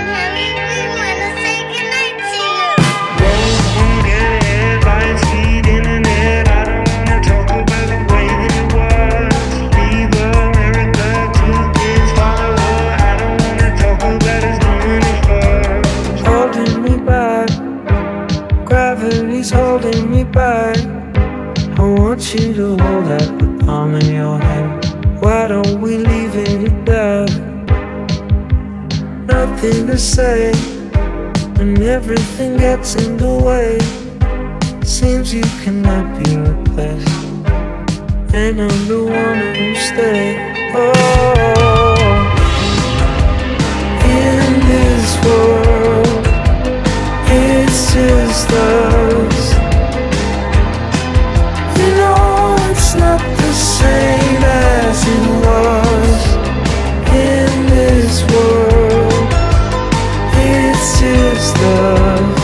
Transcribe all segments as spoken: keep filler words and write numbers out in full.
Gravity's holding me back. I want you to hold out the palm of your hand. Why don't we leave it there? Nothing to say, and everything gets in the way. Seems you cannot be replaced, and I'm the one who'll stay. Oh, in this world, it's just us. You know it's not the same as it was. In this world, it's just us.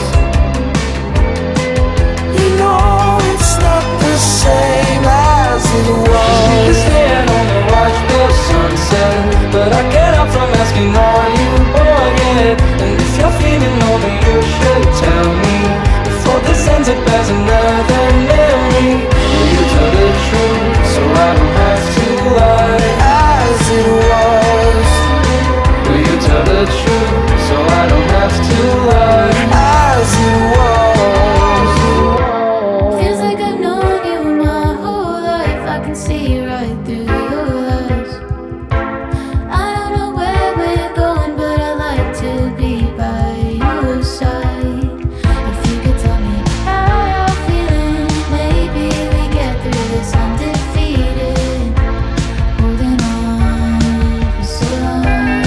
You know it's not the same as it was. You can stand on the watch the sunset, but I can't help from asking, are you born yet? And if you're feeling lonely, you should tell me before this ends up as another memory. Will you tell the truth so I don't have to lie? As it was. Will you tell the truth so I don't have to lie? As it was. Feels like I've known you my whole life. I can see right through your lies. I don't know where we're going, but I like to be by your side. If you could tell me how you're feeling, maybe we get through this undefeated. Holding on for so long.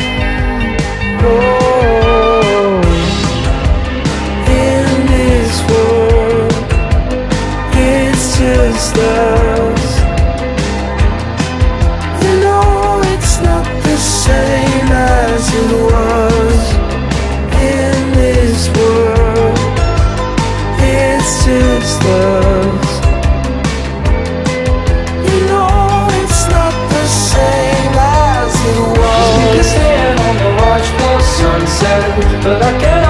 Oh, in this world, it's just us. You know it's not the same as it was. In this world, it's just us. You know it's not the same as it You can was. stand on the watch the sunset, but I can't